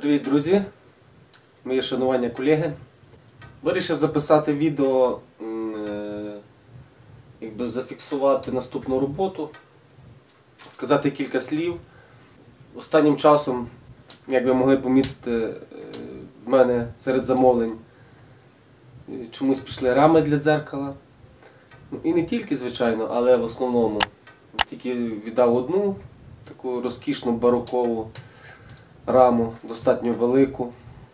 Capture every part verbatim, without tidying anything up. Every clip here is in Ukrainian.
Привіт, друзі! Мої шанування колеги. Вирішив записати відео, якби зафіксувати наступну роботу, сказати кілька слів. Останнім часом, як ви могли помітити, в мене серед замовлень чомусь пішли рами для дзеркала. І не тільки, звичайно, але в основному. Тільки віддав одну таку розкішну барокову раму, достатньо велику.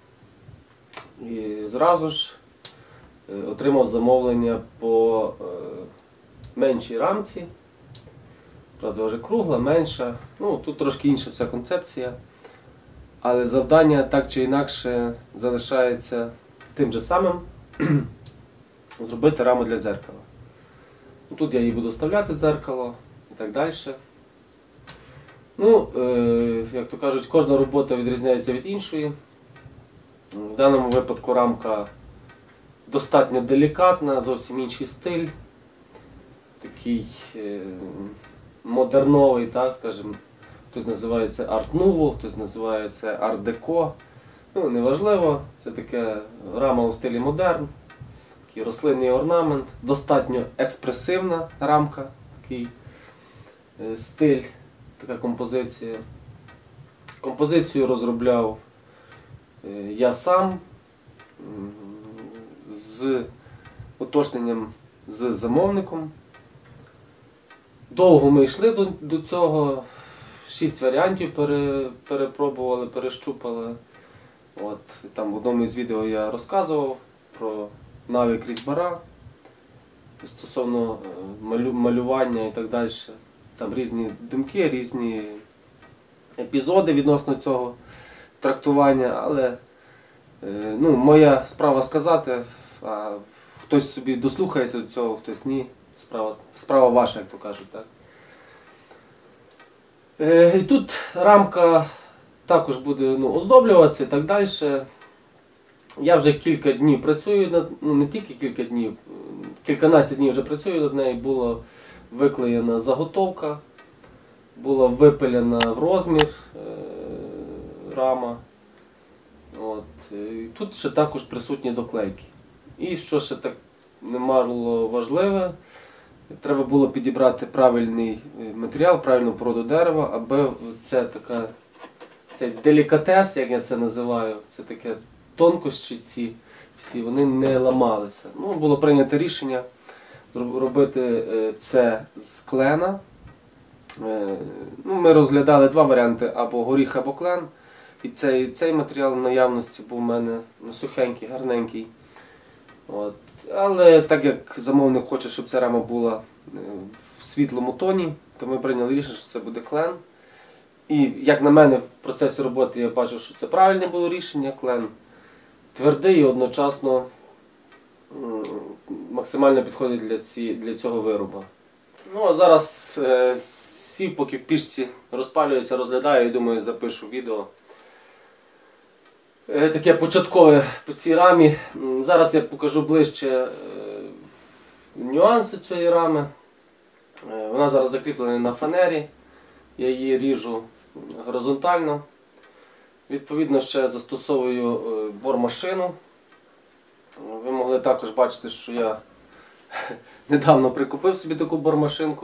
І зразу ж отримав замовлення по меншій рамці. Правда, вже кругла, менша. Ну, тут трошки інша ця концепція. Але завдання так чи інакше залишається тим же самим – зробити раму для дзеркала. Тут я її буду вставляти дзеркало і так далі. Ну, е, як то кажуть, кожна робота відрізняється від іншої. В даному випадку рамка достатньо делікатна, зовсім інший стиль. Такий е, модерновий, так, скажімо. Хтось називає це арт-нуво, хтось називає це арт-деко. Ну, неважливо, це таке рама у стилі модерн. Такий рослинний орнамент, достатньо експресивна рамка, такий е, стиль, така композиція. Композицію розробляв е, я сам з уточненням з замовником. Довго ми йшли до, до цього, шість варіантів пере, перепробували, перещупали. От, там в одному із відео я розказував про навик різьбара стосовно малю, малювання і так далі. Там різні думки, різні епізоди відносно цього трактування, але ну, моя справа сказати, а хтось собі дослухається до цього, хтось ні. Справа, справа ваша, як то кажуть. Так? І тут рамка також буде ну, оздоблюватися і так далі. Я вже кілька днів працюю, над, ну не тільки кілька днів, кільканадцять днів вже працюю над нею, була виклеєна заготовка, була випилена в розмір е рама. От. І тут ще також присутні доклейки. І що ще так немало важливе, треба було підібрати правильний матеріал, правильну породу дерева, аби це така, цей делікатес, як я це називаю, це таке тонкощі ці всі, вони не ламалися. Ну, було прийнято рішення робити це з клена. Ну, ми розглядали два варіанти, або горіх, або клен. І цей, цей матеріал в наявності був у мене сухенький, гарненький. От. Але так як замовник хоче, щоб ця рама була в світлому тоні, то ми прийняли рішення, що це буде клен. І як на мене, в процесі роботи я бачив, що це правильне було рішення. Клен твердий і одночасно максимально підходить для, ці, для цього виробу. Ну а зараз е, сів, поки в пічці розпалюється, розглядаю і думаю, запишу відео. Е, таке початкове по цій рамі. Зараз я покажу ближче е, нюанси цієї рами. Е, вона зараз закріплена на фанері. Я її ріжу горизонтально. Відповідно, ще застосовую бормашину. Ви могли також бачити, що я недавно прикупив собі таку бормашинку.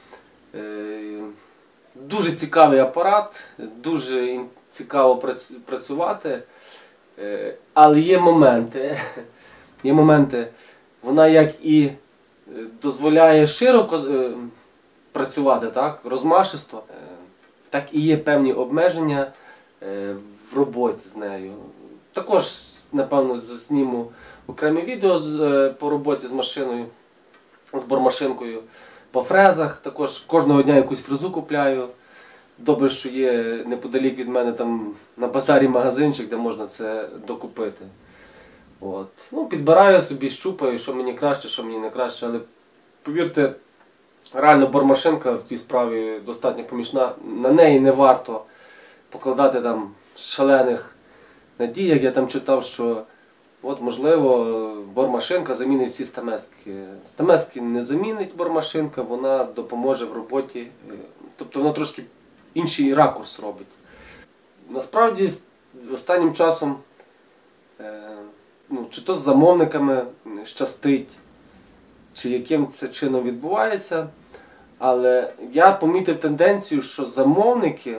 Дуже цікавий апарат, дуже цікаво працювати. Але є моменти, є моменти, вона як і дозволяє широко працювати, так, розмашисто, так і є певні обмеження в роботі з нею. Також, напевно, зніму окреме відео по роботі з машиною, з бормашинкою, по фрезах. Також кожного дня якусь фрезу купляю. Добре, що є неподалік від мене там на базарі магазинчик, де можна це докупити. От. Ну, підбираю собі, щупаю, що мені краще, що мені не краще. Але повірте, реально бормашинка в цій справі достатньо помічна. На неї не варто покладати там шалених надій, як я там читав, що от, можливо, бормашинка замінить всі стамески. Стамески не замінить бормашинка, вона допоможе в роботі. Тобто вона трошки інший ракурс робить. Насправді останнім часом, ну, чи то з замовниками щастить, чи яким це чином відбувається, але я помітив тенденцію, що замовники,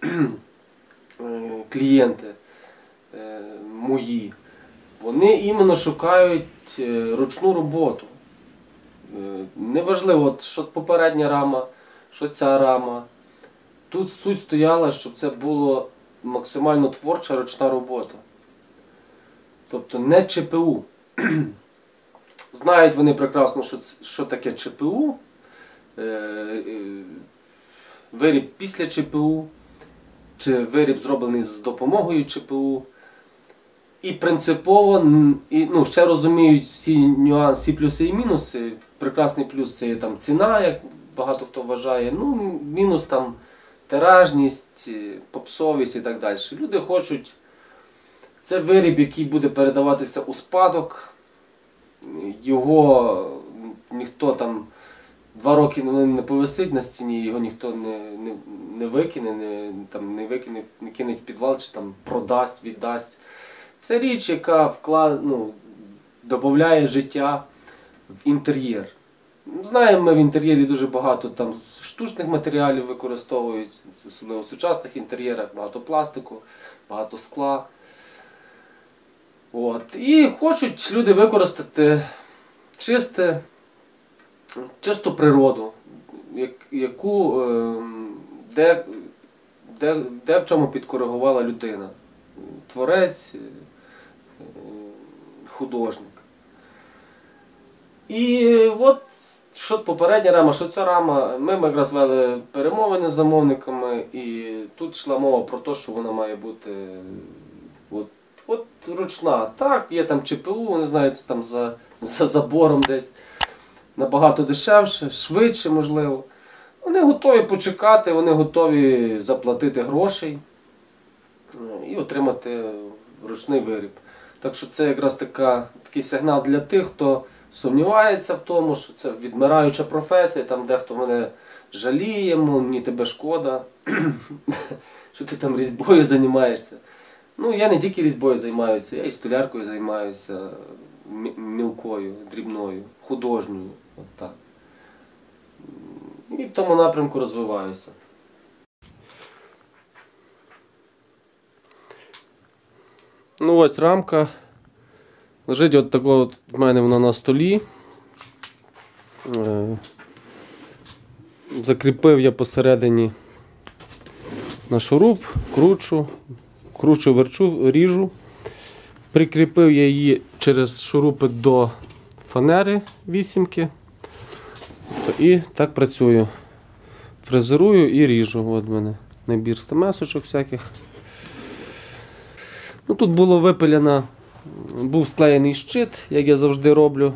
клієнти мої, вони іменно шукають ручну роботу. Неважливо, от, що попередня рама, що ця рама. Тут суть стояла, щоб це було максимально творча ручна робота. Тобто не ЧПУ. Знають вони прекрасно, що, що таке ЧПУ, виріб після ЧПУ, чи виріб зроблений з допомогою ЧПУ. І принципово, і, ну, ще розуміють всі нюанси, всі плюси і мінуси. Прекрасний плюс – це є там ціна, як багато хто вважає. Ну, мінус там тиражність, попсовість і так далі. Люди хочуть, це виріб, який буде передаватися у спадок. Його ніхто там два роки не повисить на стіні, його ніхто не, не, не викине, не, там, не викине, не кине в підвал, чи там продасть, віддасть. Це річ, яка вклад, ну, додає життя в інтер'єр. Знаємо ми в інтер'єрі дуже багато там штучних матеріалів використовують, особливо в сучасних інтер'єрах, багато пластику, багато скла. От. І хочуть люди використати чисте, чисту природу, яку, де, де, де в чому підкоригувала людина. Творець, художник. І от, що попередня рама, що ця рама, ми якраз вели перемовини з замовниками, і тут йшла мова про те, що вона має бути от, от ручна. Так, є там ЧПУ, вони знаєте, там за, за забором десь набагато дешевше, швидше можливо. Вони готові почекати, вони готові заплатити грошей і отримати ручний виріб. Так що це якраз така, такий сигнал для тих, хто сумнівається в тому, що це відмираюча професія, там дехто мене жаліє, мов, мені тебе шкода, що ти там різьбою займаєшся. Ну, я не тільки різьбою займаюся, я і столяркою займаюся, мілкою, дрібною, художньою. От так. І в тому напрямку розвиваюся. Ну ось рамка. Лежить от такого от в мене вона на столі. Закріпив я посередині на шуруп, кручу, кручу, верчу, ріжу. Прикріпив я її через шурупи до фанери вісімки. І так працюю. Фрезерую і ріжу. От в мене набір стамесочок всяких. Ну, тут було випилено, був склеєний щит, як я завжди роблю.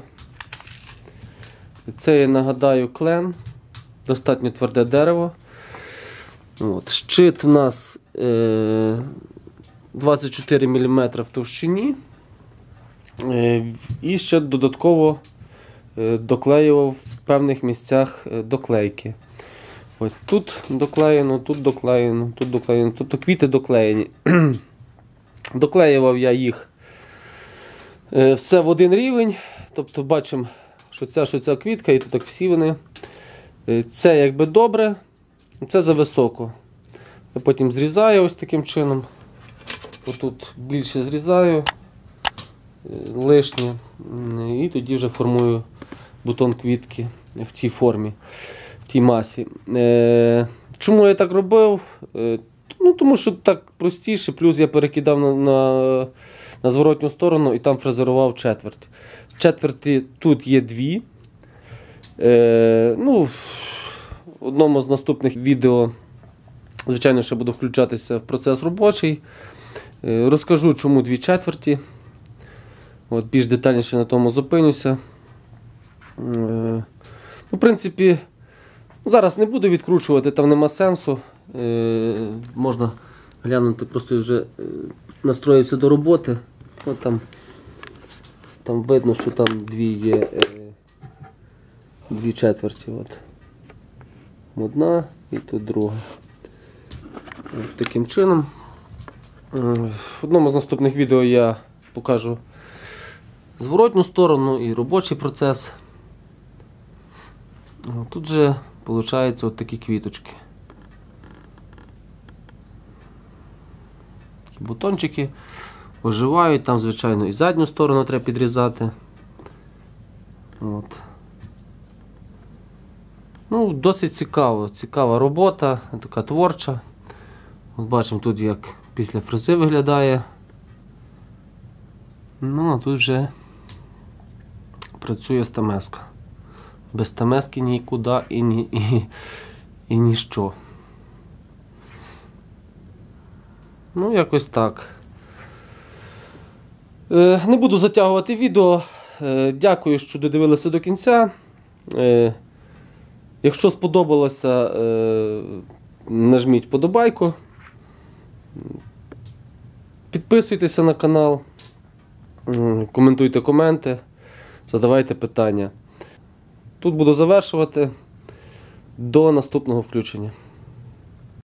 Це, я нагадаю, клен, достатньо тверде дерево. От. Щит у нас е, двадцять чотири міліметри в товщині. Е, і ще додатково е, доклеював в певних місцях е, доклейки. Ось тут доклеєно, тут доклеєно, тут доклеєно, тобто квіти доклеєні. Доклеював я їх е, все в один рівень, тобто бачимо, що ця, що ця квітка, і тут так всі вони. Е, це якби добре, це зависоко. Я потім зрізаю ось таким чином. Отут більше зрізаю, е, лишнє, і тоді вже формую бутон квітки в цій формі, в тій масі. Е, чому я так робив? Е, Ну, тому що так простіше, плюс я перекидав на, на, на зворотню сторону і там фрезерував четверть. Четверті тут є дві. Е, ну, в одному з наступних відео, звичайно, ще буду включатися в процес робочий. Е, розкажу, чому дві четверті. От, більш детальніше на тому зупинюся. Е, ну, в принципі, зараз не буду відкручувати, там нема сенсу. Е, можна глянути, просто вже е, настроївся до роботи. От там, там видно, що там дві є, е, дві четверті. От. Одна і тут друга. От таким чином. В одному з наступних відео я покажу зворотню сторону і робочий процес. Тут же виходить от такі квіточки. Такі бутончики оживають, там, звичайно, і задню сторону треба підрізати. От. Ну, досить цікаво, цікава робота, така творча. От бачимо тут, як після фрези виглядає. Ну, а тут вже працює стамеска. Без стамески нікуди і, ні, і, і ніщо. Ну, якось так. Е, не буду затягувати відео. Е, дякую, що додивилися до кінця. Е, якщо сподобалося, е, нажміть вподобайку. Підписуйтеся на канал, коментуйте коменти, задавайте питання. Тут буду завершувати. До наступного включення.